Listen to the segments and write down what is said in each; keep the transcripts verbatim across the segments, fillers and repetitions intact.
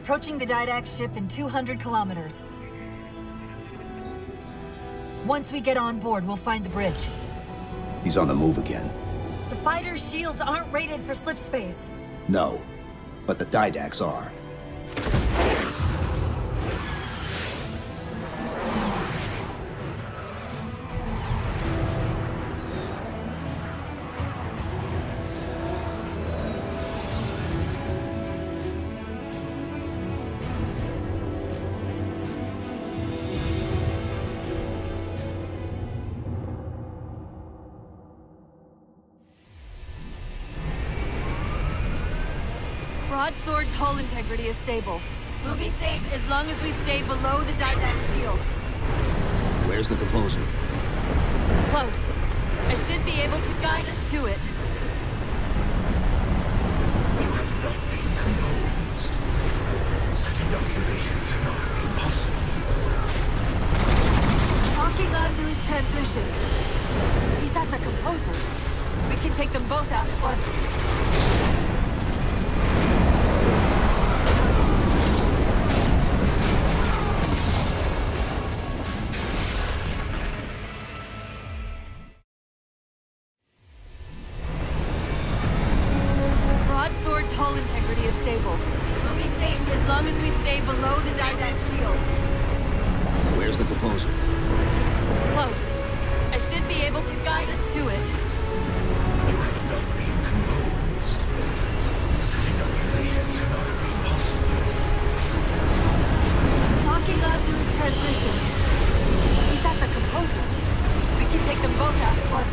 Approaching the Didact ship in two hundred kilometers. Once we get on board, we'll find the bridge. He's on the move again. The fighter's shields aren't rated for slip space. No, but the Didacts are. Broadsword's hull integrity is stable. We'll be safe as long as we stay below the Didact shields. Where's the composer? Close. I should be able to guide us to it. You have not been composed. Such an observation should not have been possible. Locking onto his transmission. He's at the composer. We can take them both out at once. Hull integrity is stable. We'll be safe as long as we stay below the Didact shields. Where's the composer? Close. I should be able to guide us to it. You have not been composed. Such an observation should not have been possible. Locking onto his transmission. He's at the composer. We can take them both out at once.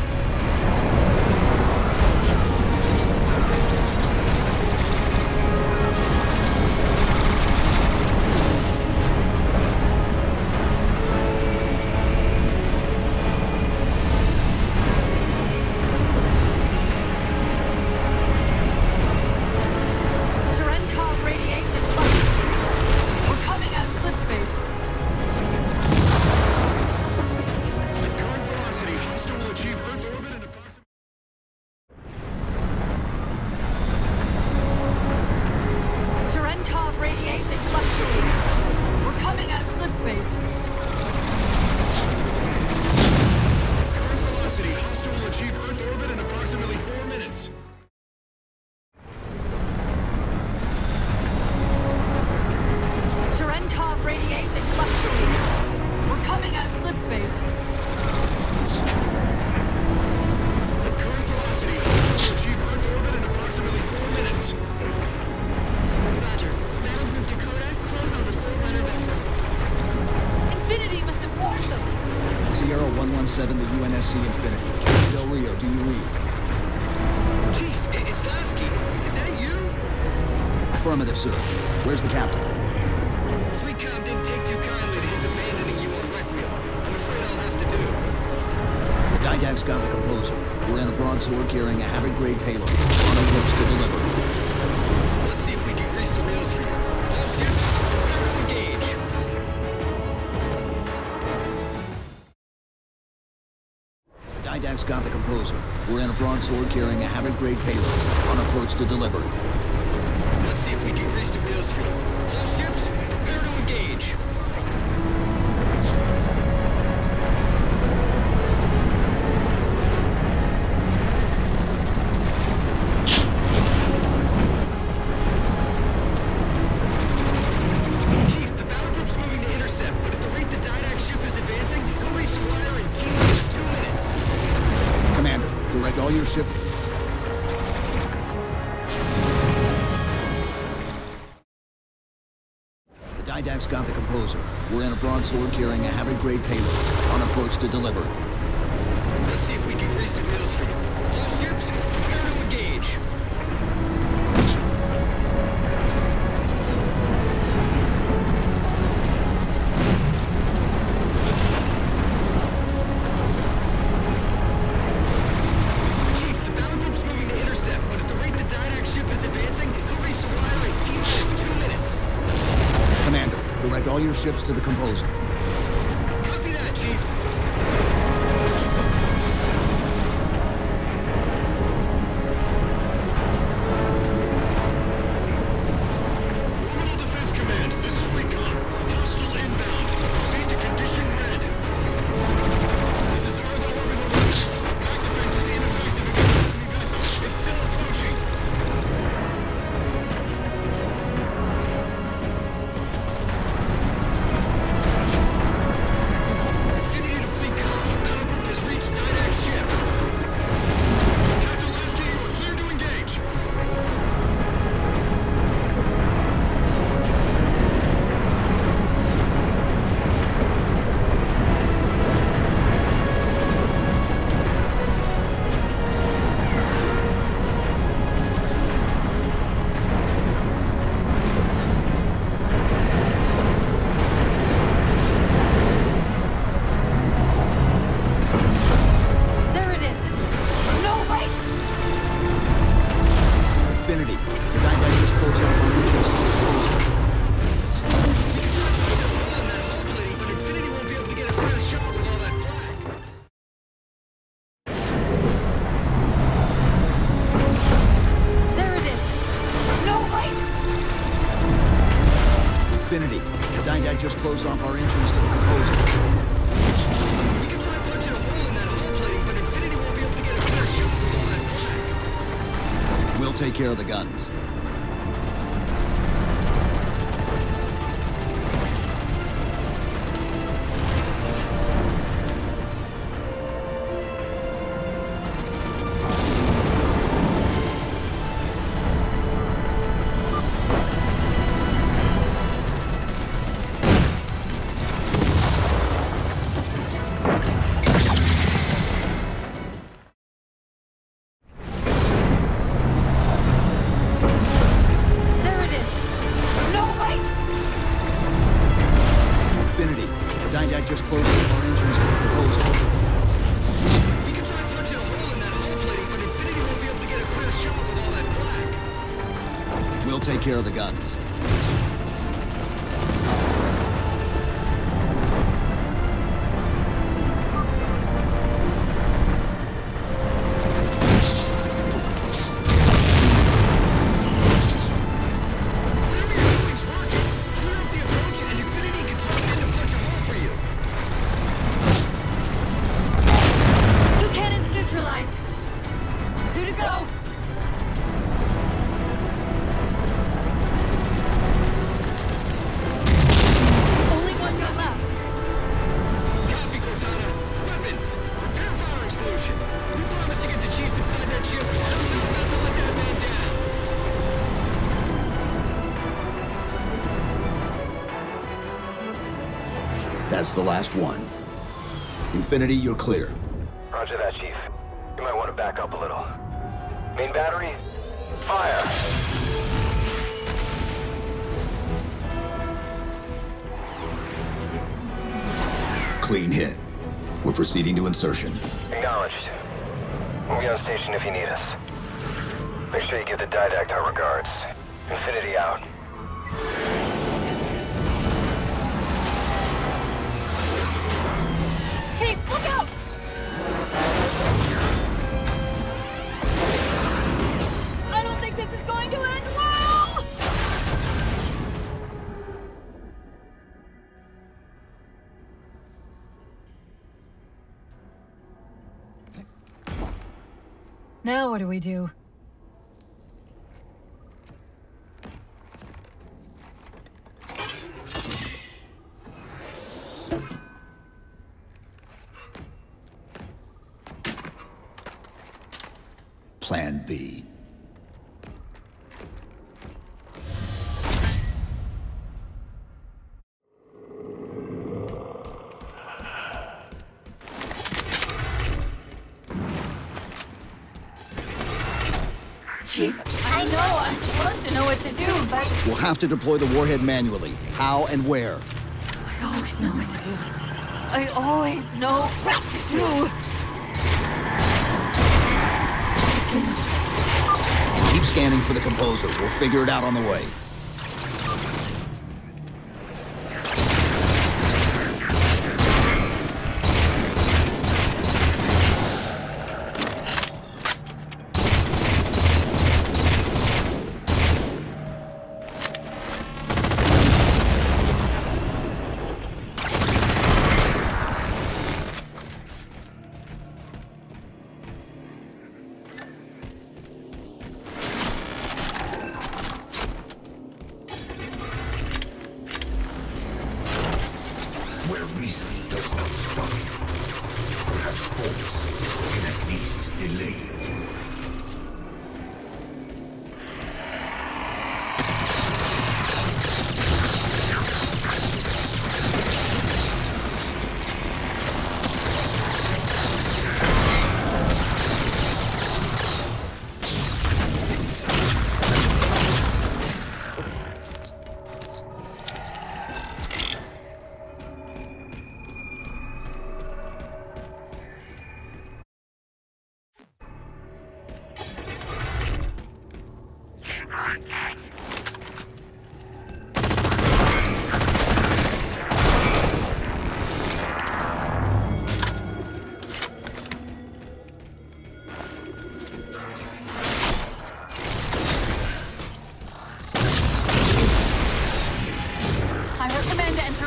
seven, the U N S C Infinity. Del Rio, do you read? Chief, it's Lasky. Is that you? Affirmative, sir. Where's the captain? Fleetcom didn't take too kindly to his abandoning you on Requiem. I'm afraid I'll have to do. The Didact's got the composer. We're in a broadsword carrying a Havoc-grade payload. On approach to deliver. Let's see if we can grease the wheels for you. All ships, prepare to engage. The Didact's got the composer. We're in a broadsword carrying a Havoc-grade payload. On approach to deliver. Let's see if we can grease the wheels for you. All ships, prepare to engage. Chief, the battle group's moving to intercept, but at the rate the Didact ship is advancing, he'll reach the wire in T-minus two minutes. Commander, direct all your ship... The Didact's got the composer. We're in a broadsword carrying a Havoc-grade payload. On approach to deliver. Let's see if we can grease the wheels for you. All ships, prepare to engage. Chief, the battle group's moving to intercept, but at the rate the Didact ship is advancing, he'll reach the wire in T-minus two minutes. Commander, direct all your ships to the composer. Copy that, Chief. Orbital Infinity, the Didact just closed off our entrance to the composer. We can try to punch a hole in that hull plating, but Infinity won't be able to get a clear shot with all that flak. There it is! No, wait! Infinity, the Didact just closed off our entrance to the composer. We can try punching a hole in that hull plating, but Infinity won't be able to get a clear shot with all that flak. We'll take care of the guns. Just closed off our entrance to the composer. We can try punching a hole in that hull plating, but Infinity won't be able to get a clear shot with all that flak. We'll take care of the guns. Only one gun left. Copy, Cortana. Weapons. Repair firing solution. You promised to get the chief inside that ship. I don't know not to let that man down. That's the last one. Infinity, you're clear. Roger that, Chief. You might want to back up a little. Main battery, fire! Clean hit. We're proceeding to insertion. Acknowledged. We'll be on station if you need us. Make sure you give the Didact our regards. Infinity out. Chief, look out! I don't think this is going to end well! Now what do we do? Plan B. Chief, I know I'm supposed to know what to do, but We'll have to deploy the warhead manually. How and where? I always know what to do. I always know what to do. Keep scanning for the composer. We'll figure it out on the way.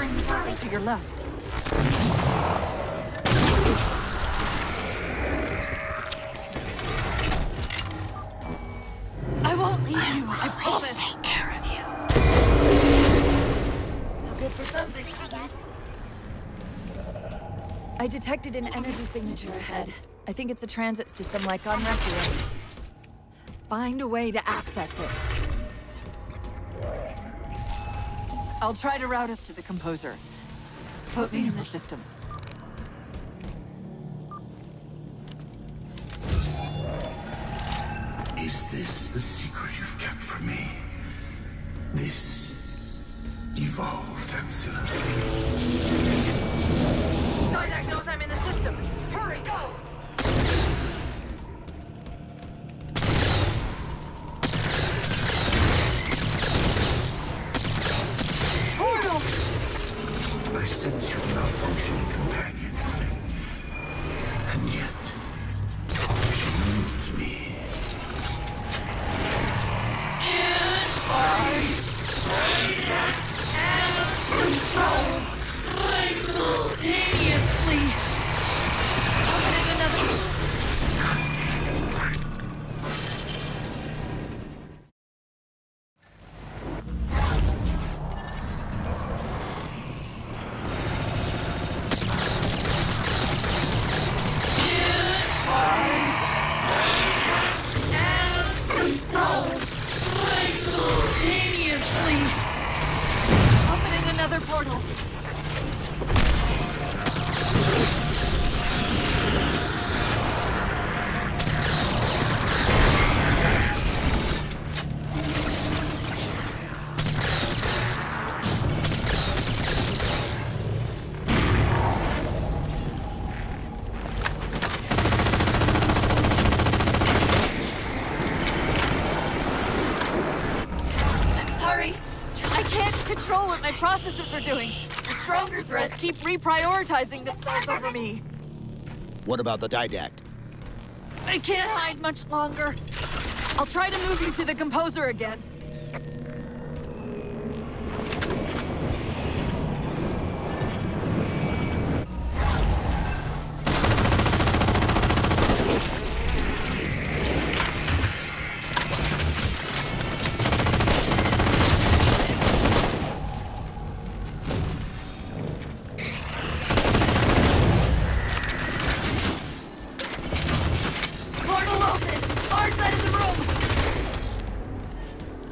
entering the portal to your left. I won't leave you, I promise. I'll take care of you. Still good for something, I guess. I detected an energy signature ahead. I think it's a transit system like on Requiem. Find a way to access it. I'll try to route us to the composer. Put me in the system. Is this the secret you've kept from me? This evolved ancillary. Didac knows I'm in the system. Hurry, go! Portal! I sense your malfunctioning companion, and yet she moves me. Simultaneously. Opening another. Simultaneously. Opening another portal. Sorry, I can't control what my processes are doing. The stronger threats keep reprioritizing themselves over me. What about the Didact? I can't hide much longer. I'll try to move you to the composer again. Portal open! Far side of the room!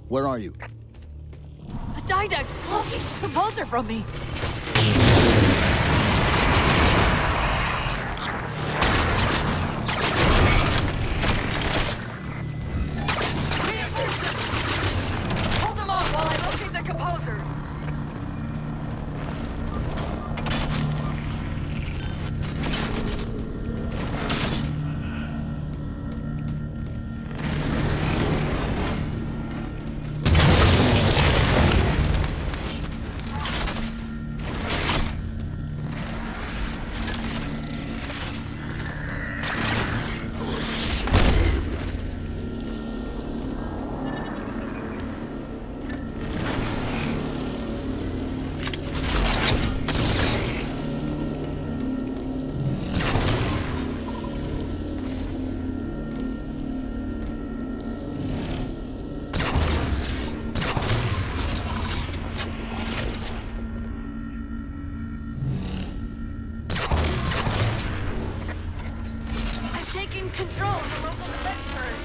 Where are you? The Didact's blocking the composer from me. Hold them off while I locate the composer. Control of the local defense turrets.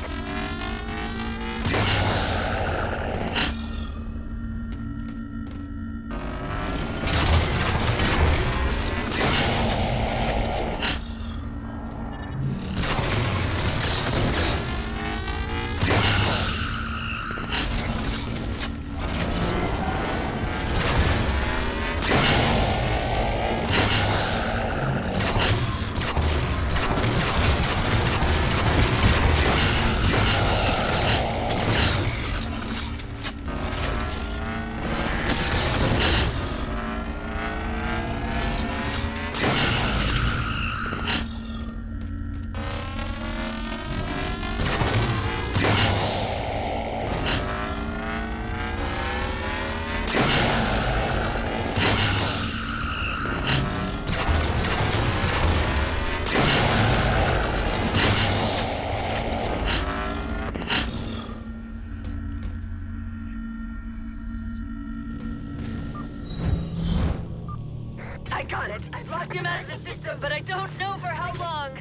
I got it. I blocked him out of the system, but I don't know for how long.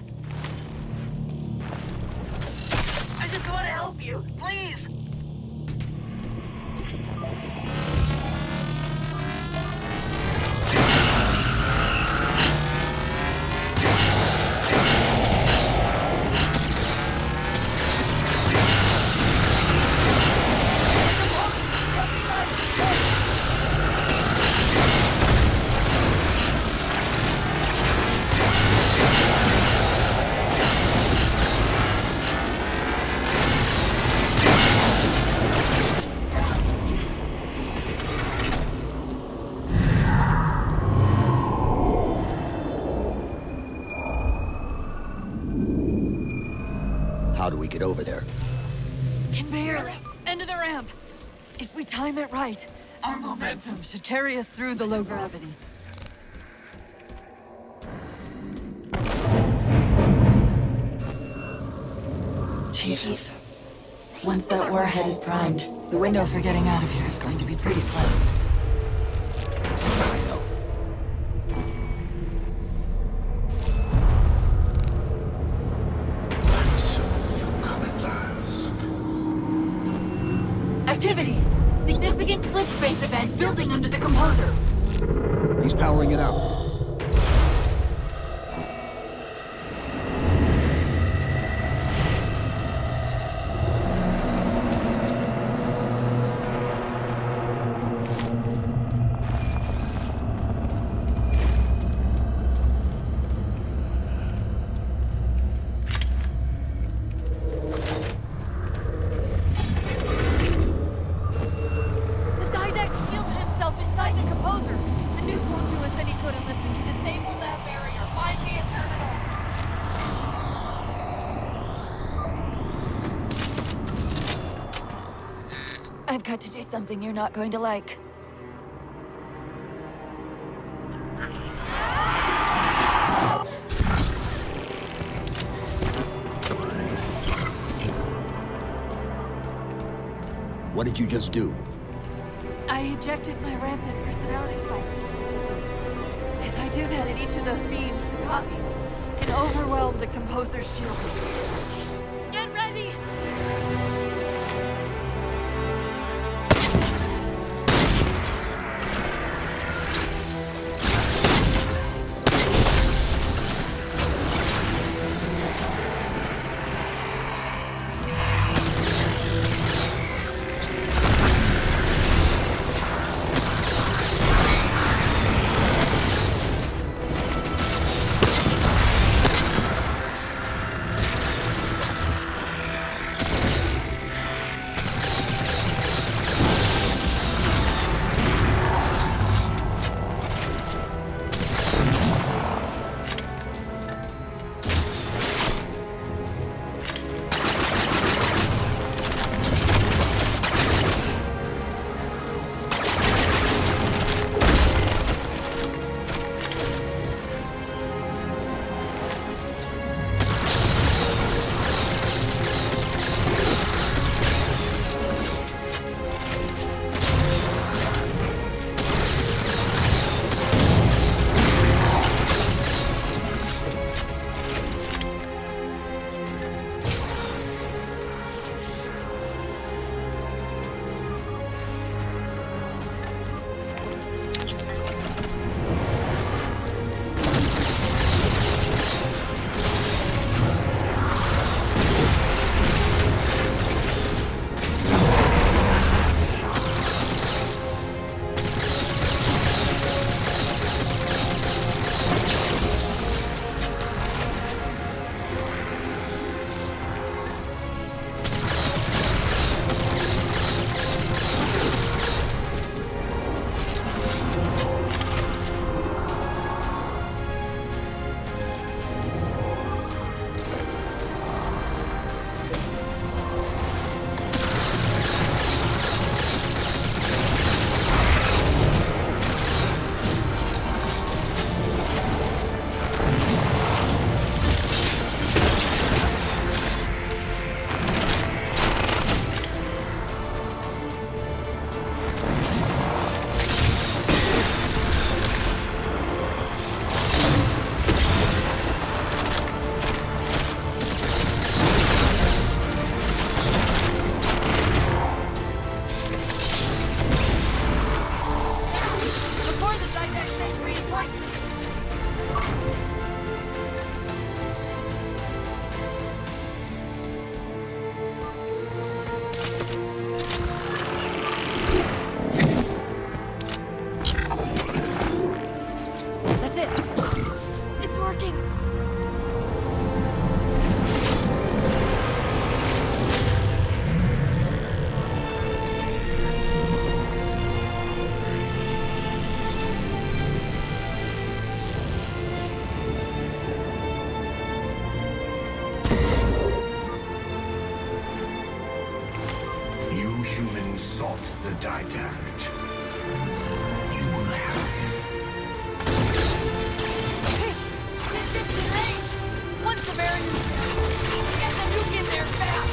I just want to help you, please. How do we get over there? Can barely. End of the ramp. If we time it right, our momentum should carry us through the low gravity. Chief, once that warhead is primed, the window for getting out of here is going to be pretty slim. I know. And so you come at last. Activity! Significant slip space event building under the composer. He's powering it up. I've got to do something you're not going to like. What did you just do? I ejected my rampant personality spikes into the system. If I do that in each of those beams, the copies can overwhelm the composer's shield. Get ready! wisely. That's it. It's working. You humans sought the didact. You will have him. Hey, this ship's in range. Once the barrier's down, get the nuke in there fast.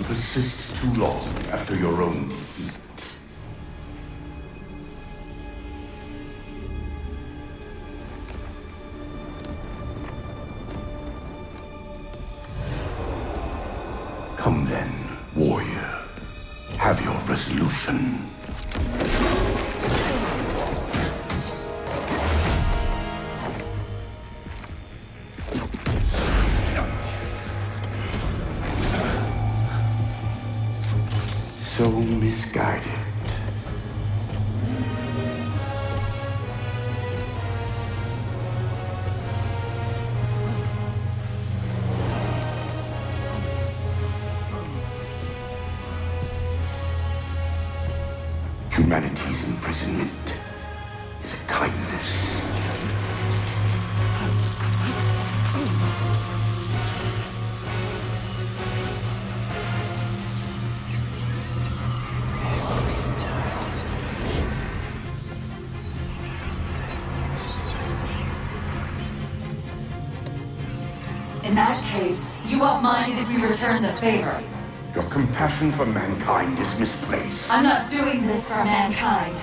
persist too long after your own defeat. Come then, warrior. Have your resolution. So misguided. Humanity's imprisonment is a kindness. In that case, you won't mind if we return the favor. Your compassion for mankind is misplaced. I'm not doing this for mankind.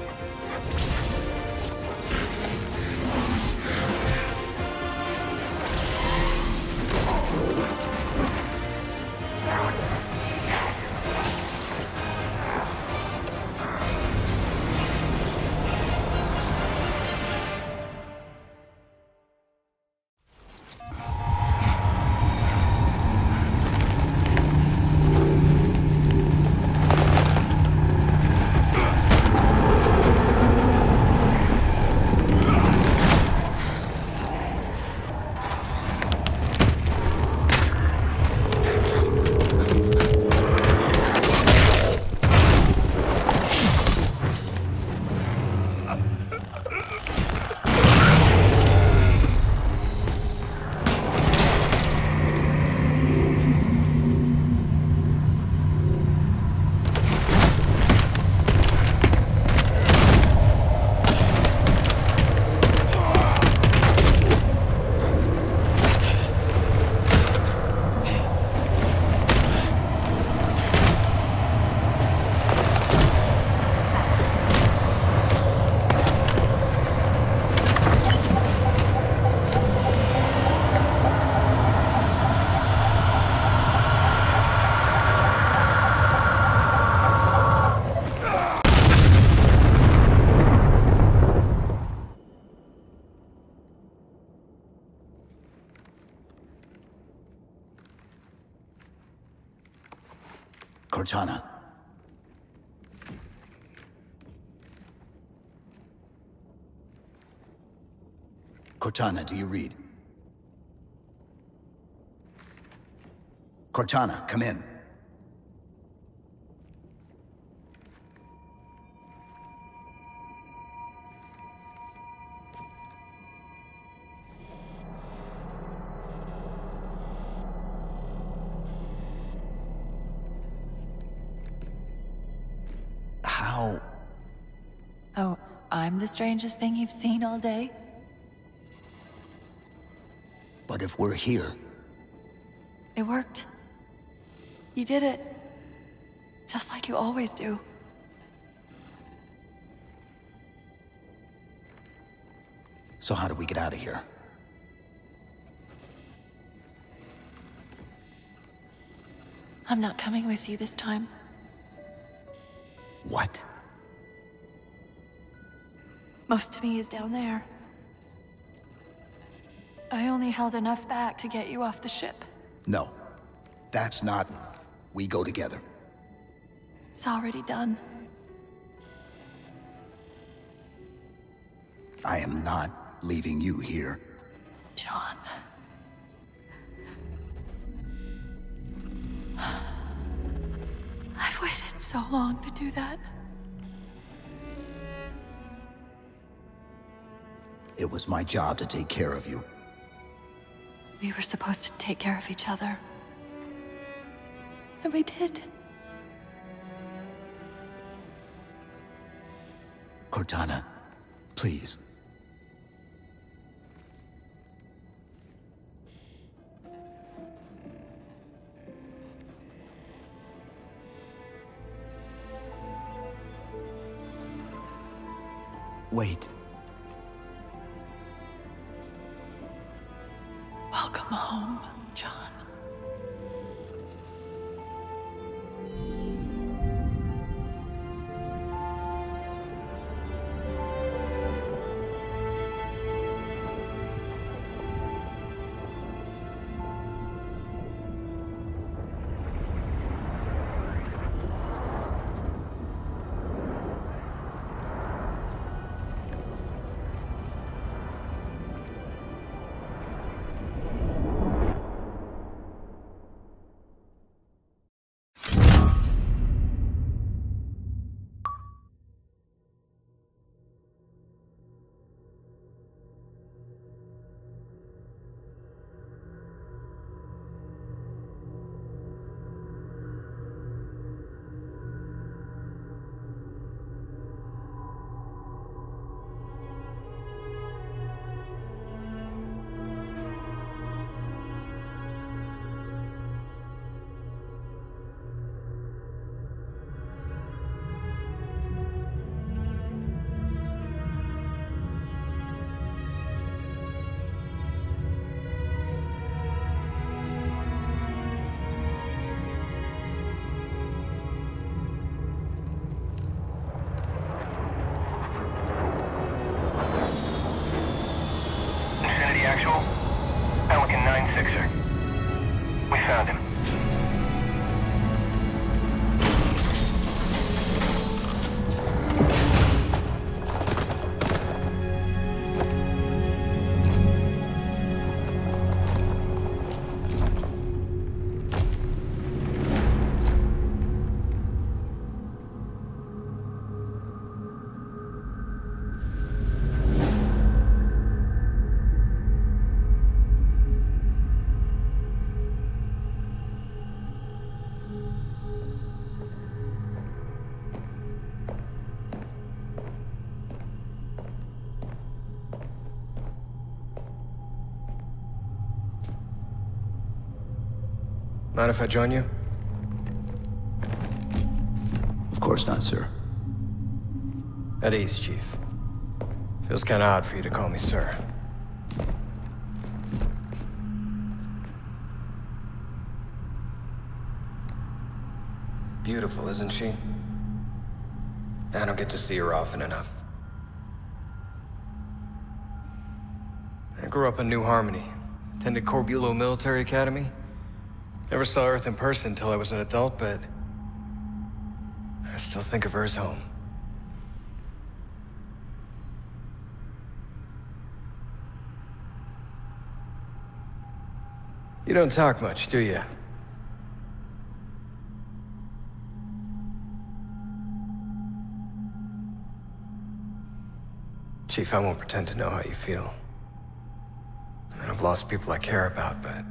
Cortana. Cortana, do you read? Cortana, come in. How? Oh, I'm the strangest thing you've seen all day? But if we're here... It worked. You did it. Just like you always do. So how do we get out of here? I'm not coming with you this time. What? Most of me is down there. I only held enough back to get you off the ship. No. That's not... We go together. It's already done. I am not leaving you here. John. I've waited so long to do that. It was my job to take care of you. We were supposed to take care of each other. And we did. Cortana, please. Wait. Welcome home, John. Actual? Pelican nine sixer. We found him. Mind if I join you? Of course not, sir. At ease, Chief. Feels kinda odd for you to call me sir. Beautiful, isn't she? I don't get to see her often enough. I grew up in New Harmony. Attended Corbulo Military Academy. Never saw Earth in person until I was an adult, but I still think of her as home. You don't talk much, do you? Chief, I won't pretend to know how you feel. I've lost people I care about, but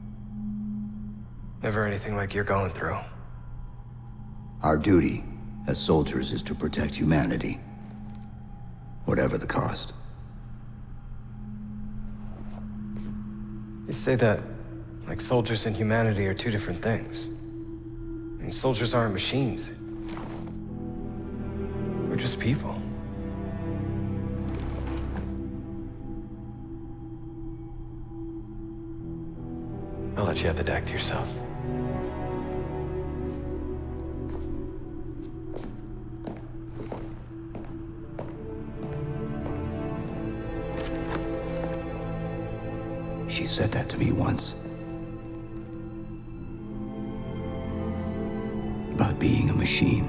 never anything like you're going through. Our duty as soldiers is to protect humanity, whatever the cost. You say that like soldiers and humanity are two different things. I mean, soldiers aren't machines. We're just people. I'll let you have the deck to yourself. She said that to me once. About being a machine.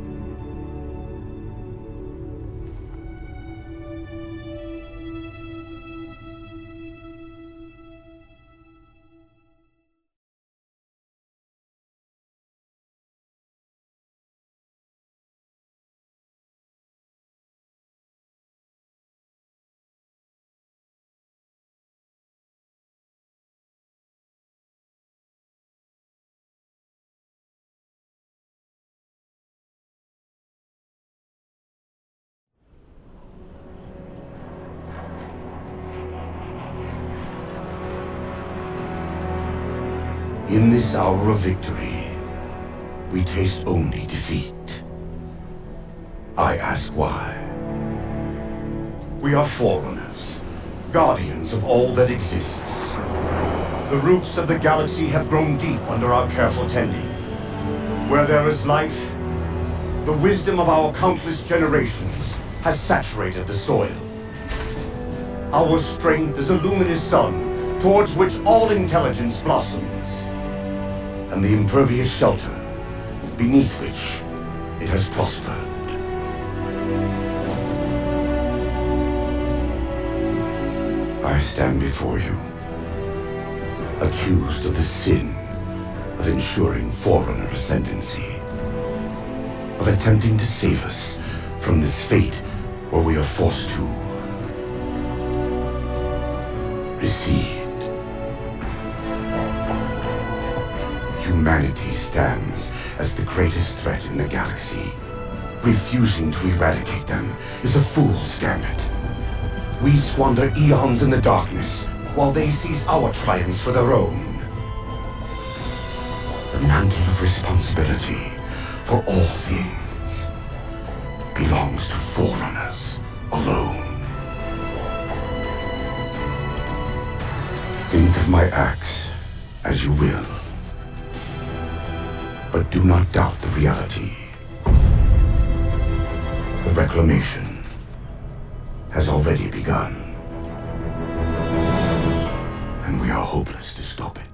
In this hour of victory, we taste only defeat. I ask why. We are forerunners, guardians of all that exists. The roots of the galaxy have grown deep under our careful tending. Where there is life, the wisdom of our countless generations has saturated the soil. Our strength is a luminous sun towards which all intelligence blossoms, and the impervious shelter beneath which it has prospered. I stand before you, accused of the sin of ensuring Forerunner ascendancy, of attempting to save us from this fate where we are forced to recede. Humanity stands as the greatest threat in the galaxy. Refusing to eradicate them is a fool's gambit. We squander eons in the darkness, while they seize our triumphs for their own. The mantle of responsibility for all things belongs to Forerunners alone. Think of my acts as you will, but do not doubt the reality. The reclamation has already begun, and we are hopeless to stop it.